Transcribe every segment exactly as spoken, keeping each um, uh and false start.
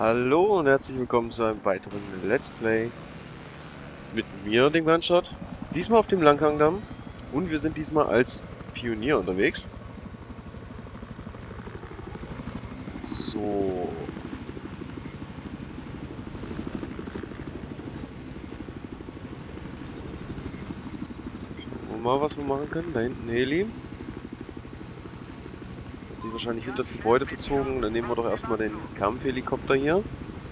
Hallo und herzlich willkommen zu einem weiteren Let's Play mit mir, dem Gunshot. Diesmal auf dem Langhangdamm und wir sind diesmal als Pionier unterwegs. So. Schauen wir mal, was wir machen können. Da hinten Heli. Hat sich wahrscheinlich hinter das Gebäude bezogen. Dann nehmen wir doch erstmal den Kampfhelikopter hier.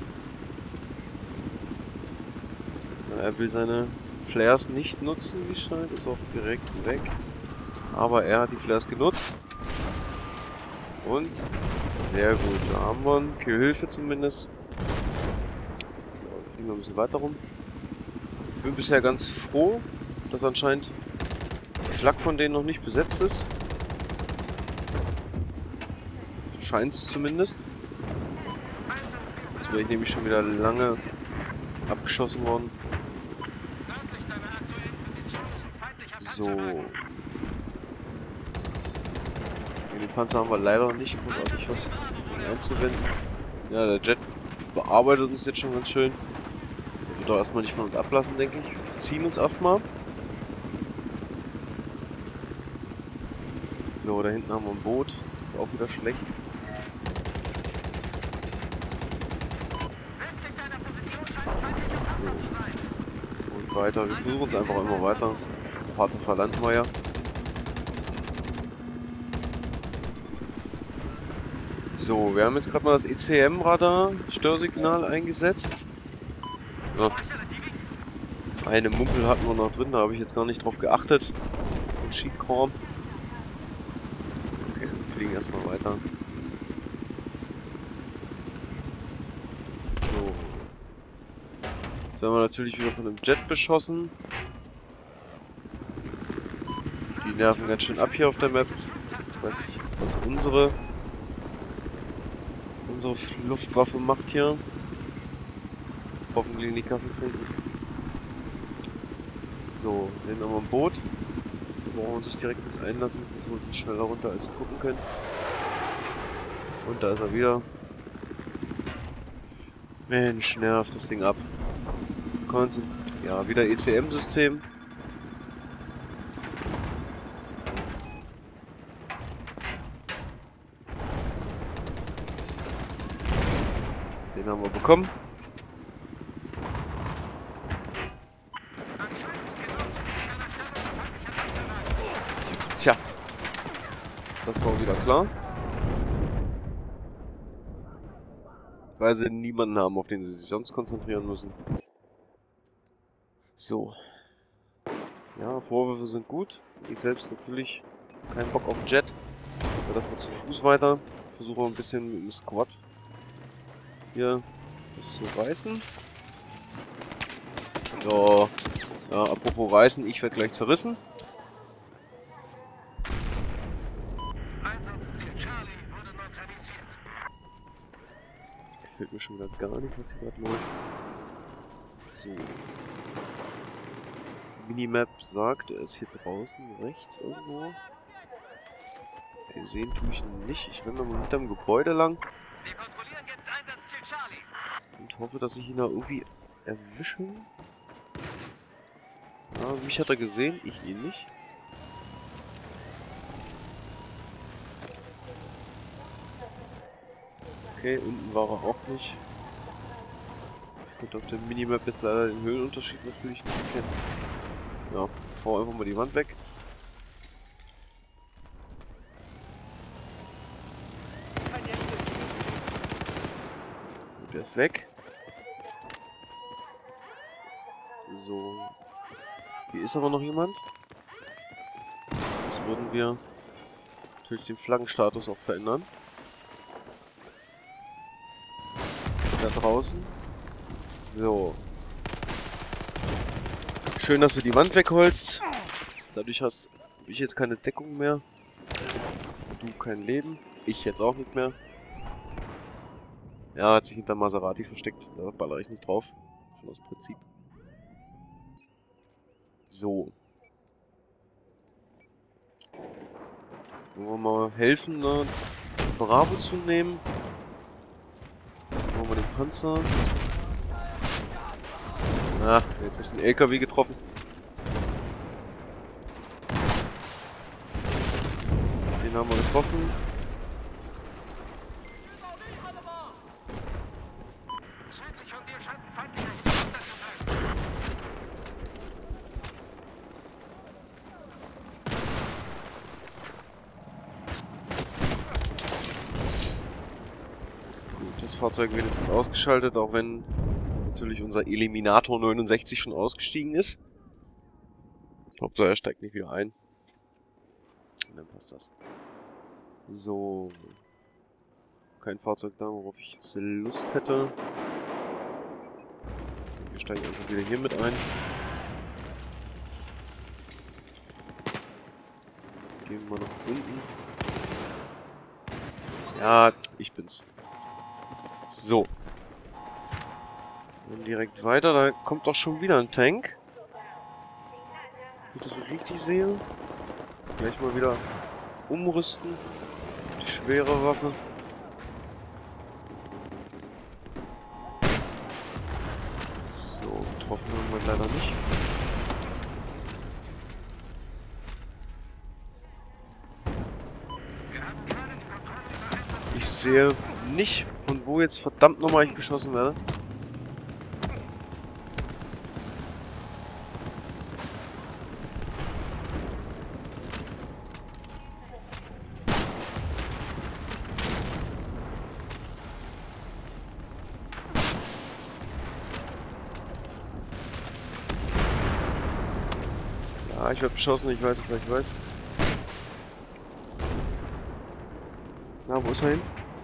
Er will seine Flares nicht nutzen, wie es scheint. Ist auch direkt weg. Aber er hat die Flares genutzt. Und sehr gut. Da haben wir einen Killhilfe zumindest. Fliegen wir ein bisschen weiter rum. Ich bin bisher ganz froh, dass anscheinend die Flak von denen noch nicht besetzt ist. Scheint es zumindest. Jetzt wäre ich nämlich schon wieder lange abgeschossen worden. So. Gegen den Panzer haben wir leider nicht großartig was einzuwenden. Ja, der Jet bearbeitet uns jetzt schon ganz schön. Der wird doch erstmal nicht von uns ablassen, denke ich. Wir ziehen uns erstmal. So, da hinten haben wir ein Boot. Das ist auch wieder schlecht. So. Und weiter. Wir versuchen uns einfach immer weiter. Harte verlanden wir ja. So, wir haben jetzt gerade mal das E C M-Radar-Störsignal eingesetzt. Ja. Eine Mumpel hatten wir noch drin, da habe ich jetzt gar nicht drauf geachtet. Und Sheepcorn. Okay, wir fliegen erstmal weiter. So. Jetzt werden wir natürlich wieder von einem Jet beschossen. Die nerven ganz schön ab hier auf der Map. Ich weiß nicht, was unsere unsere Luftwaffe macht hier. Hoffentlich nicht Kaffee trinken. So, hier haben wir ein Boot. Da brauchen wir sich direkt mit einlassen, dass wir uns schneller runter als wir gucken können. Und da ist er wieder. Mensch, nervt das Ding ab. Konzent ja, wieder E C M-System. Den haben wir bekommen. Tja, das war wieder klar. Weil sie niemanden haben, auf den sie sich sonst konzentrieren müssen. So. Ja, Vorwürfe sind gut. Ich selbst natürlich keinen Bock auf Jet. Aber das mal zu Fuß weiter. Versuche ein bisschen mit dem Squad hier das zu reißen. So. Ja, apropos reißen, ich werde gleich zerrissen. Gefällt mir schon wieder gar nicht, was hier gerade läuft. So. Minimap sagt, er ist hier draußen rechts irgendwo. Okay, sehen tue ich ihn nicht. Ich renne mal hinterm Gebäude lang. Wir kontrollieren jetzt Einsatzziel Charlie. Und hoffe, dass ich ihn da irgendwie erwische. Ja, mich hat er gesehen, ich ihn nicht. Okay, unten war er auch nicht. Ich konnte auf der Minimap jetzt leider den Höhenunterschied natürlich nicht erkennen. Ja, fahr einfach mal die Wand weg. Und der ist weg. So. Hier ist aber noch jemand. Jetzt würden wir natürlich den Flaggenstatus auch verändern. Da draußen. So. Schön, dass du die Wand wegholst. Dadurch hast ich jetzt keine Deckung mehr. Du kein Leben. Ich jetzt auch nicht mehr. Ja, hat sich hinter Maserati versteckt. Da baller ich nicht drauf. Schon aus Prinzip. So. Wollen wir mal helfen, ne? Bravo zu nehmen. wir den Panzer. Ah, jetzt habe ich den L K W getroffen. Den haben wir getroffen. Das Fahrzeug wenigstens ausgeschaltet, auch wenn natürlich unser Eliminator neunundsechzig schon ausgestiegen ist. Hauptsache er steigt nicht wieder ein. Und dann passt das. So. Kein Fahrzeug da, worauf ich jetzt Lust hätte. Wir steigen einfach wieder hier mit ein. Gehen wir nach unten. Ja, ich bin's. So. Und direkt weiter, da kommt doch schon wieder ein Tank. Wenn ich das richtig sehe. Gleich mal wieder umrüsten. Die schwere Waffe. So, getroffen haben wir leider nicht. Ich sehe nicht, von wo jetzt verdammt nochmal ich beschossen werde. Ja, ich werde beschossen, ich weiß nicht, was ich weiß. Na, wo ist er hin?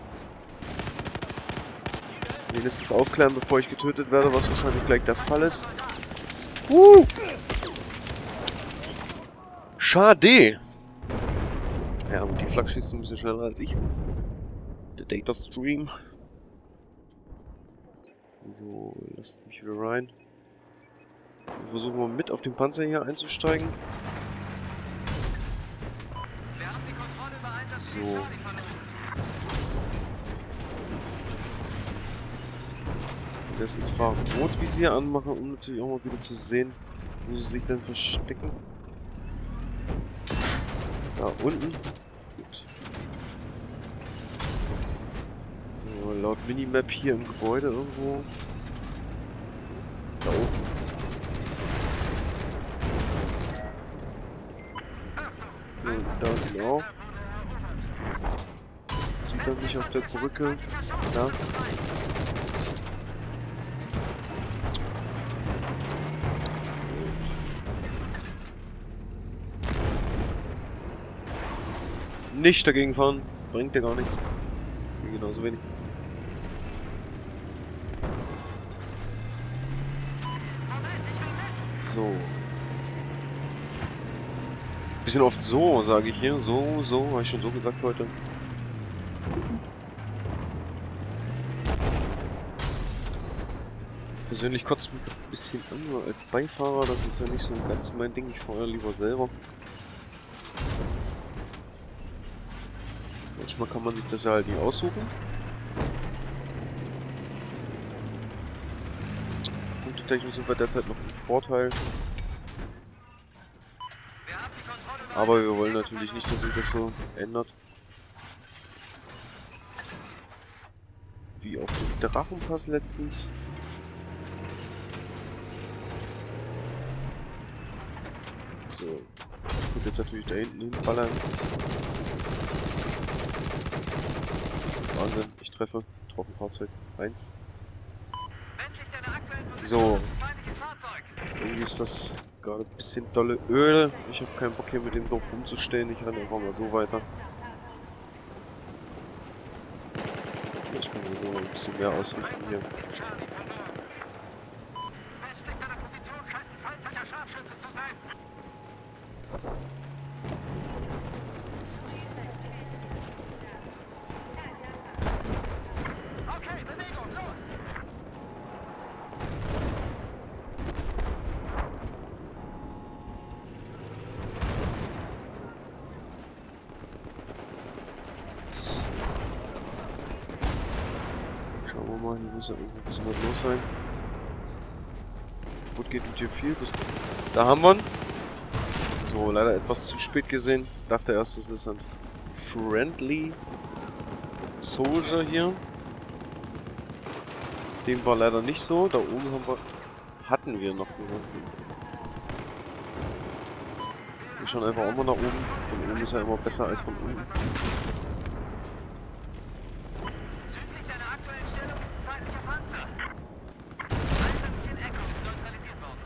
Wenigstens aufklären, bevor ich getötet werde, was wahrscheinlich gleich der Fall ist. Uh! Schade! Ja, und die Flak schießt ein bisschen schneller als ich. Der Data Stream. So, lasst mich wieder rein. Wir versuchen mal mit auf den Panzer hier einzusteigen. So. Das Infrarotvisier anmachen, um natürlich auch mal wieder zu sehen, wo sie sich denn verstecken. Da unten. Gut. So, laut Minimap hier im Gebäude irgendwo. Da oben. Und da unten auch. Sieht er nicht auf der Brücke. Da. Nicht dagegen fahren, bringt ja gar nichts. Genauso wenig. So. Bisschen oft so, sage ich hier. So, so, habe ich schon so gesagt heute. Persönlich kotzt mich ein bisschen an, nur als Beifahrer, das ist ja nicht so ganz mein Ding. Ich fahre ja lieber selber. Manchmal kann man sich das ja halt nicht aussuchen. Punktetechnisch sind wir derzeit noch im Vorteil. Aber wir wollen natürlich nicht, dass sich das so ändert. Wie auf dem Drachenpass letztens. So. Ich muss jetzt natürlich da hinten hinballern. Wahnsinn, ich treffe. Getroffen Fahrzeug eins. So. Irgendwie ist das gerade ein bisschen dolle Öl. Ich habe keinen Bock hier mit dem Dorf rumzustehen. Ich renne einfach mal so weiter. Ich kann mir so ein bisschen mehr ausrichten hier. mal, hier muss ja irgendwo ein bisschen was los sein. Gut geht mit hier viel. Bis da haben wir ihn. So, leider etwas zu spät gesehen. Dachte erst, es ist ein Friendly Soldier hier. Dem war leider nicht so. Da oben haben wir, hatten wir noch jemanden. Wir schauen einfach auch mal nach oben. Von oben ist ja immer besser als von unten. Südlich deiner aktuellen Stellung feindlicher Panzer. Einsatzziel Echo neutralisiert worden.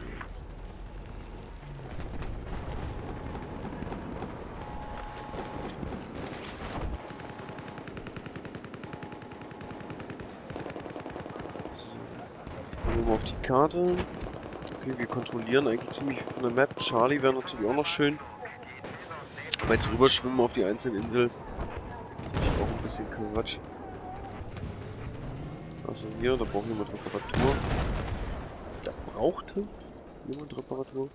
Gucken wir mal auf die Karte. Okay, wir kontrollieren eigentlich ziemlich von der Map. Charlie wäre natürlich auch noch schön. Aber jetzt rüberschwimmen auf die einzelnen Inseln. Das ist natürlich auch ein bisschen Quatsch. Also hier, da braucht jemand Reparatur. Da brauchte jemand Reparatur.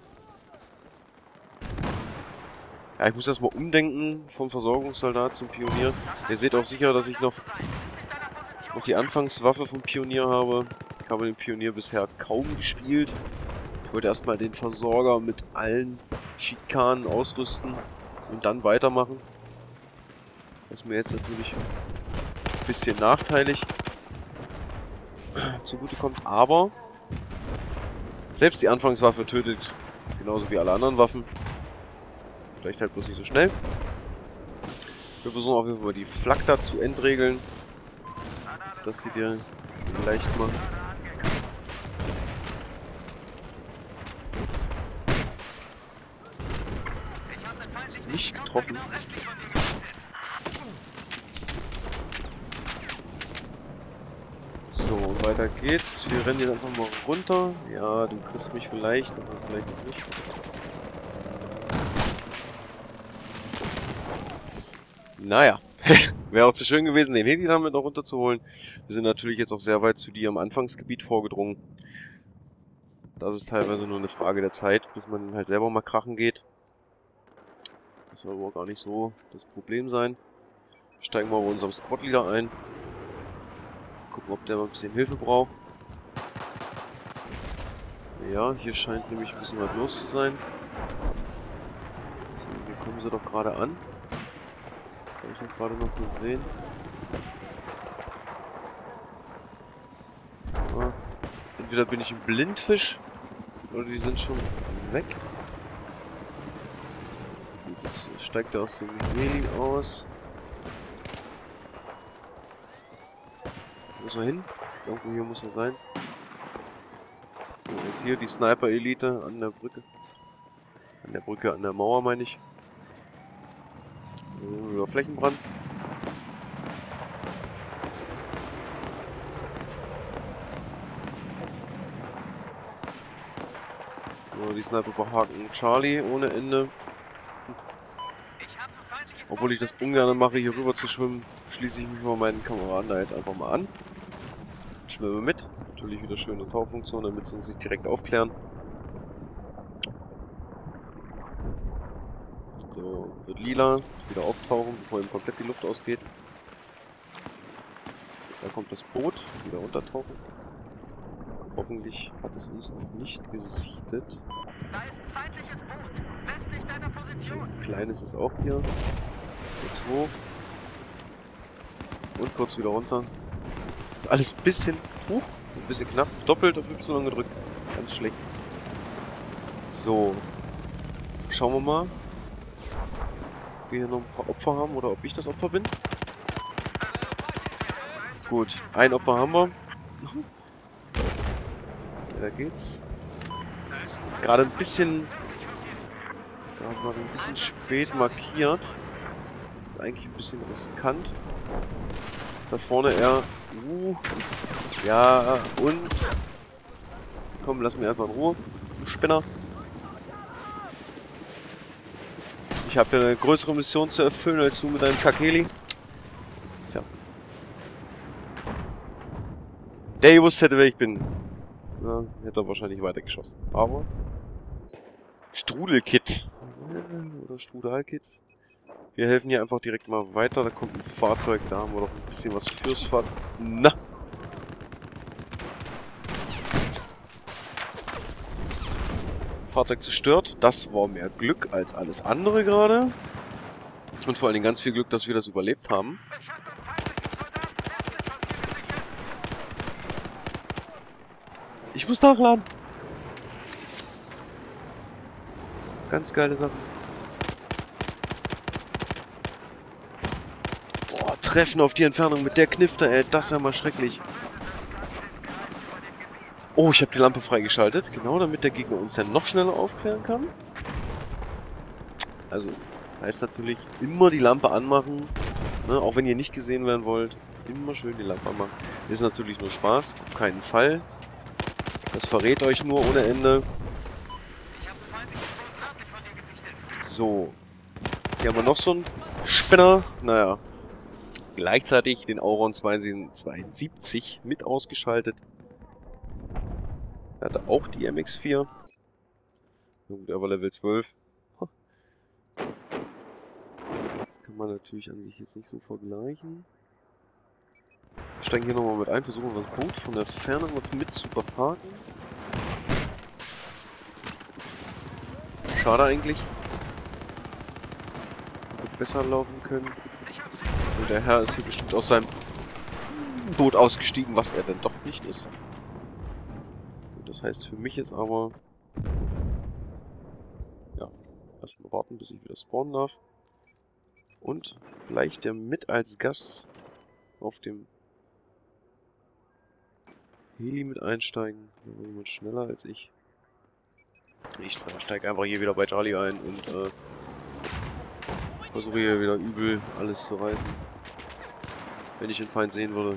Ja, ich muss erstmal umdenken vom Versorgungssoldat zum Pionier. Ihr seht auch sicher, dass ich noch, noch die Anfangswaffe vom Pionier habe. Ich habe den Pionier bisher kaum gespielt. Ich wollte erstmal den Versorger mit allen Schikanen ausrüsten und dann weitermachen. Das ist mir jetzt natürlich ein bisschen nachteilig zugute kommt, aber selbst die Anfangswaffe tötet genauso wie alle anderen Waffen. Vielleicht halt bloß nicht so schnell. Wir versuchen auf jeden Fall die Flak da zu entregeln, dass sie dir leicht machen. Nicht getroffen. So, weiter geht's. Wir rennen jetzt einfach mal runter. Ja, du kriegst mich vielleicht, aber vielleicht auch nicht. Naja, wäre auch zu schön gewesen, den Heli damit noch runterzuholen. Wir sind natürlich jetzt auch sehr weit zu dir am Anfangsgebiet vorgedrungen. Das ist teilweise nur eine Frage der Zeit, bis man halt selber mal krachen geht. Das soll aber gar nicht so das Problem sein. Steigen wir bei unserem Squad-Leader ein. Gucken, ob der mal ein bisschen Hilfe braucht. Ja, hier scheint nämlich ein bisschen was los zu sein. So, hier kommen sie doch gerade an. Das habe ich doch gerade noch gesehen. Ah, entweder bin ich ein Blindfisch oder die sind schon weg. Jetzt steigt er aus dem Heli aus. Wo ist er hin? Irgendwo hier muss er sein. So, ist hier die Sniper-Elite an der Brücke. An der Brücke, an der Mauer meine ich. So, über Flächenbrand. So, die Sniper behaken Charlie ohne Ende. Obwohl ich das ungern mache, hier rüber zu schwimmen, schließe ich mich mal meinen Kameraden da jetzt einfach mal an. Schwimme mit. Natürlich wieder schöne Tauchfunktion, damit sie uns nicht direkt aufklären. So, wird lila. Wieder auftauchen, bevor ihm komplett die Luft ausgeht. Da kommt das Boot. Wieder untertauchen. Hoffentlich hat es uns noch nicht gesichtet. Da ist ein feindliches Boot. Westlich deiner Position. Ein kleines ist auch hier. Jetzt hoch. Und kurz wieder runter. Alles ein bisschen, uh, ein bisschen knapp. Doppelt auf Y gedrückt. Ganz schlecht. So. Schauen wir mal, ob wir hier noch ein paar Opfer haben oder ob ich das Opfer bin. Gut, ein Opfer haben wir. Da geht's. Gerade ein bisschen, gerade mal ein bisschen spät markiert. Das ist eigentlich ein bisschen riskant. Da vorne er. Uh, ja, und. Komm, lass mich einfach in Ruhe. Du Spinner. Ich habe ja eine größere Mission zu erfüllen als du mit deinem Kakeli. Tja. Der gewusst hätte, wer ich bin. Ja, hätte er wahrscheinlich weitergeschossen. Aber. Strudelkit. Oder Strudelkit. Wir helfen hier einfach direkt mal weiter. Da kommt ein Fahrzeug. Da haben wir doch ein bisschen was fürs Fahrzeug. Na! Fahrzeug zerstört. Das war mehr Glück als alles andere gerade. Und vor allen Dingen ganz viel Glück, dass wir das überlebt haben. Ich habe einen feindlichen Soldaten westlich von hier gesichtet. Ich muss nachladen. Ganz geile Sache. Boah, Treffen auf die Entfernung mit der Knifte, ey. Das ist ja mal schrecklich. Oh, ich habe die Lampe freigeschaltet. Genau, damit der Gegner uns dann noch schneller aufklären kann. Also, das heißt natürlich, immer die Lampe anmachen. Ne, auch wenn ihr nicht gesehen werden wollt. Immer schön die Lampe anmachen. Ist natürlich nur Spaß. Auf keinen Fall. Das verrät euch nur ohne Ende. Ich habe einen feindlichen Boot nördlich von dir gesichtet. So. Hier haben wir noch so einen Spinner. Naja. Gleichzeitig den Auron zweiundsiebzig mit ausgeschaltet. Er hatte auch die M X vier. Der war Level zwölf. Das kann man natürlich an sich jetzt nicht so vergleichen. Steigen hier nochmal mit ein, versuchen wir das Boot von der Ferne mal mit zu beparken. Schade eigentlich. Hätte besser laufen können. So, der Herr ist hier bestimmt aus seinem Boot ausgestiegen, was er denn doch nicht ist. Das heißt für mich jetzt aber... Ja, erstmal warten, bis ich wieder spawnen darf. Und vielleicht der mit als Gast auf dem Heli mit einsteigen. Da war jemand schneller als ich. Ich steige einfach hier wieder bei Charlie ein und äh, versuche hier wieder übel alles zu reißen. Wenn ich den Feind sehen würde.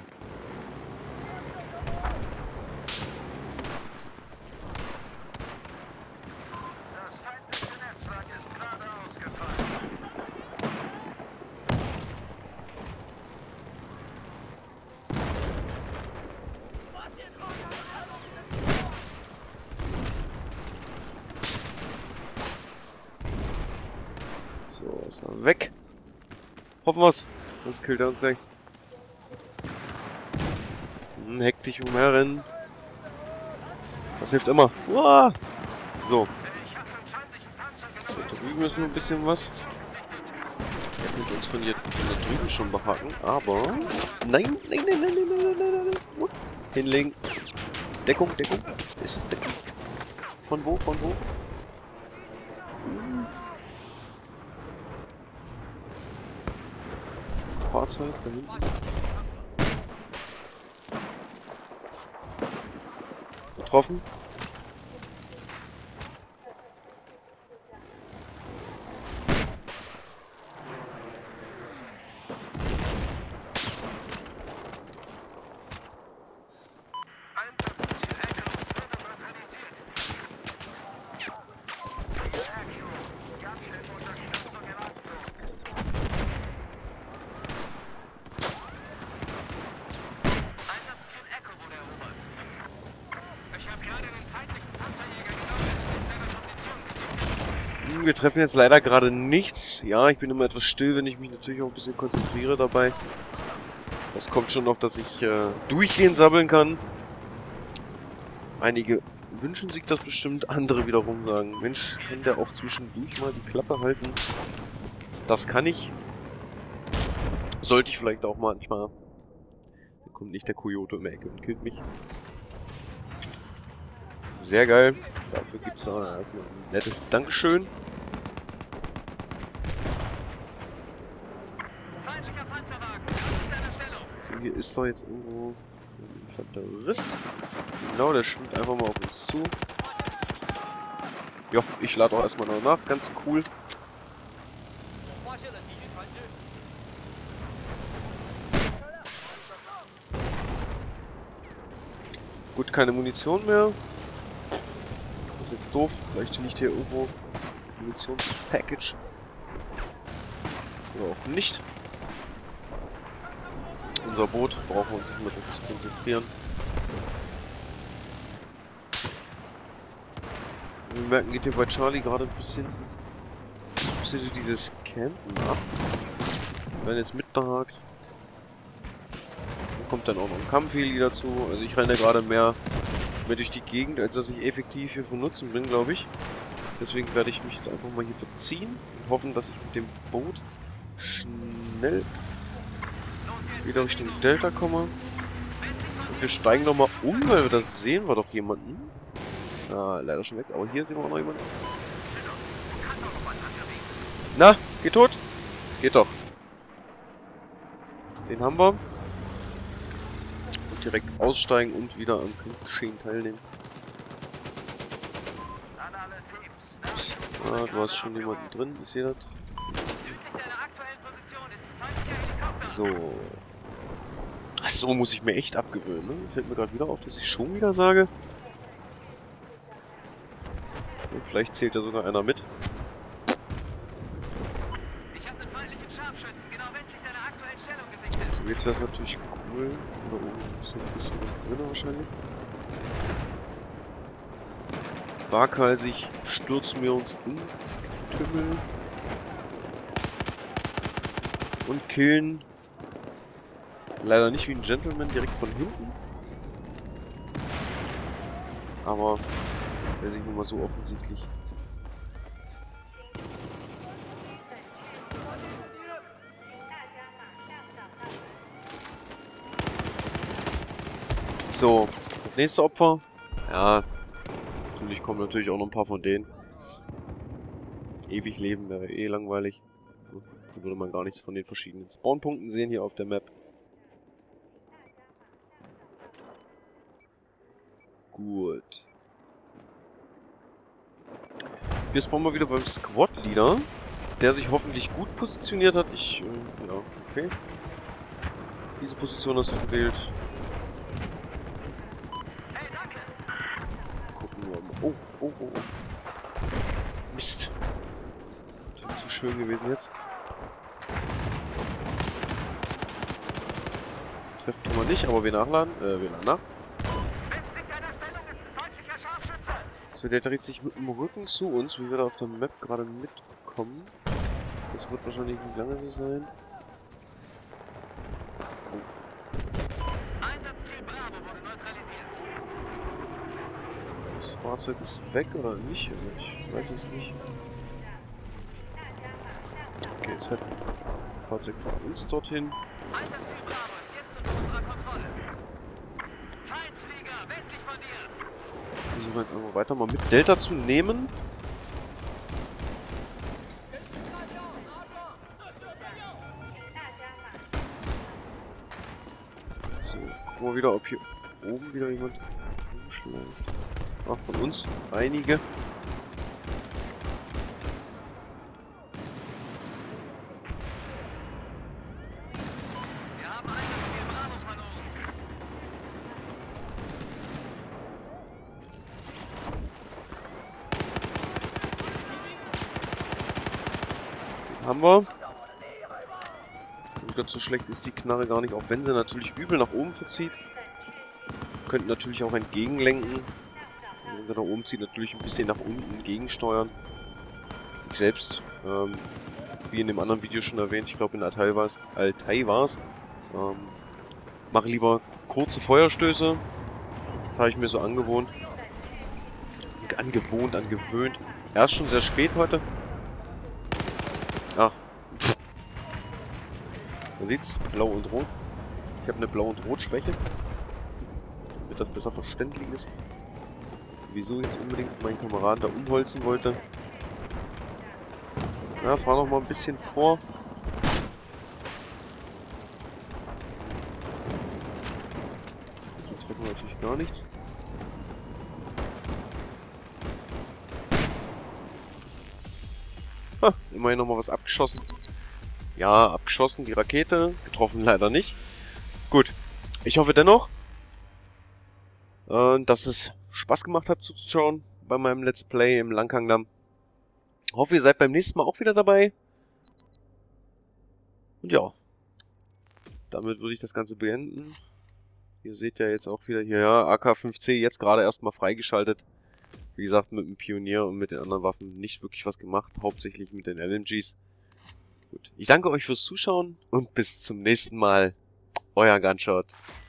Das feindliche Netzwerk ist gerade ausgefallen. So, ist er weg. Hoffen wir's. Sonst killt er uns gleich. Hm, hektisch umherrennen. Das hilft immer. Uah! So. Ich habe einen feindlichen Panzer Da genau drüben ist noch ein bisschen was. Er könnte uns von hier von da drüben schon behaken, aber... Nein, nein, nein, nein, nein, nein, nein, nein, nein. Hinlegen. Deckung, Deckung. Ist es Deckung? Von wo, von wo? Fahrzeug da hinten. Getroffen. Wir treffen jetzt leider gerade nichts. Ja, ich bin immer etwas still, wenn ich mich natürlich auch ein bisschen konzentriere dabei. Das kommt schon noch, dass ich äh, durchgehend sabbeln kann. Einige wünschen sich das bestimmt, andere wiederum sagen, Mensch, kann der auch zwischendurch mal die Klappe halten? Das kann ich. Sollte ich vielleicht auch manchmal. Dann kommt nicht der Coyote um die Ecke und killt mich. Sehr geil. Dafür gibt es ein nettes Dankeschön. So, hier ist doch jetzt irgendwo ein Terrorist. Genau, der schwimmt einfach mal auf uns zu. Ja, ich lade auch erstmal noch nach. Ganz cool. Gut, keine Munition mehr. Das ist jetzt doof. Vielleicht liegt hier irgendwo ein Munitionspackage. Oder auch nicht. Unser Boot brauchen wir uns nicht mehr darauf zu konzentrieren. Wir merken, geht hier bei Charlie gerade ein bisschen, ein bisschen dieses Campen ab. Wir werden jetzt mitbehagt. Dann kommt dann auch noch ein Kampfheli dazu. Also ich renne gerade mehr, mehr durch die Gegend, als dass ich effektiv hier von Nutzen bin, glaube ich. Deswegen werde ich mich jetzt einfach mal hier verziehen und hoffen, dass ich mit dem Boot schnell wieder Richtung Delta komme. Und wir steigen nochmal um, weil wir das sehen wir doch jemanden. Ah, leider schon weg, aber hier sehen wir auch noch jemanden. Na, geht tot? Geht doch. Den haben wir. Und direkt aussteigen und wieder am Geschehen teilnehmen. Ah, du hast schon jemanden drin, ich sehe das. So. Ach so, muss ich mir echt abgewöhnen, ne? Fällt mir gerade wieder auf, dass ich schon wieder sage. Und vielleicht zählt da sogar einer mit. So, jetzt wäre es natürlich cool. Da oben ist noch ein bisschen was drin wahrscheinlich. Waghalsig stürzen wir uns ins Getümmel. Und killen. Leider nicht wie ein Gentleman direkt von hinten. Aber der sich nun mal so offensichtlich. So, das nächste Opfer. Ja, natürlich kommen natürlich auch noch ein paar von denen. Ewig leben wäre eh langweilig. Da würde man gar nichts von den verschiedenen Spawnpunkten sehen hier auf der Map. Gut. Wir spawnen mal wieder beim Squad Leader, der sich hoffentlich gut positioniert hat. Ich, äh, ja, okay. Diese Position hast du gewählt. Gucken wir mal. Oh, oh, oh, oh. Mist. Das wäre zu schön gewesen jetzt. Treffen tun wir nicht, aber wir nachladen. Äh, wir laden nach. So, der dreht sich mit dem Rücken zu uns, wie wir da auf der Map gerade mitkommen. Das wird wahrscheinlich nicht lange so sein. Oh. Einsatzziel Bravo wurde neutralisiert. Das Fahrzeug ist weg oder nicht? Also ich weiß es nicht. Okay, jetzt fährt das Fahrzeug von uns dorthin. Einsatzziel Bravo ist jetzt unter unserer Kontrolle. Feindflieger westlich von dir. Versuchen wir jetzt einfach weiter mal mit Delta zu nehmen. So, gucken wir wieder, ob hier oben wieder jemand rumschlägt. Ach, von uns einige. Wir haben Einsatzziel Bravo verloren. Haben wir. Und ganz so schlecht ist die Knarre gar nicht, auch wenn sie natürlich übel nach oben verzieht. Könnten natürlich auch entgegenlenken. Wenn sie nach oben zieht, natürlich ein bisschen nach unten gegensteuern. Ich selbst, ähm, wie in dem anderen Video schon erwähnt, ich glaube in Altai war es, Altai war es, ähm, mache lieber kurze Feuerstöße. Das habe ich mir so angewohnt. Angewohnt, angewöhnt. Er ist schon sehr spät heute. Ach. Man sieht's, blau und rot. Ich habe eine blau und rot Schwäche. Damit das besser verständlich ist. Wieso jetzt unbedingt meinen Kameraden da umholzen wollte. Ja, fahr noch mal ein bisschen vor. Jetzt treffen wir natürlich gar nichts. Ha, immerhin noch mal was abgeschossen. Ja, abgeschossen, die Rakete. Getroffen leider nicht. Gut. Ich hoffe dennoch, äh, dass es Spaß gemacht hat zuzuschauen bei meinem Let's Play im Langkangdamm. Hoffe, ihr seid beim nächsten Mal auch wieder dabei. Und ja, damit würde ich das Ganze beenden. Ihr seht ja jetzt auch wieder hier, ja, A K fünf C jetzt gerade erstmal freigeschaltet. Wie gesagt, mit dem Pionier und mit den anderen Waffen nicht wirklich was gemacht, hauptsächlich mit den L M Gs. Gut, ich danke euch fürs Zuschauen und bis zum nächsten Mal. Euer Gunshot.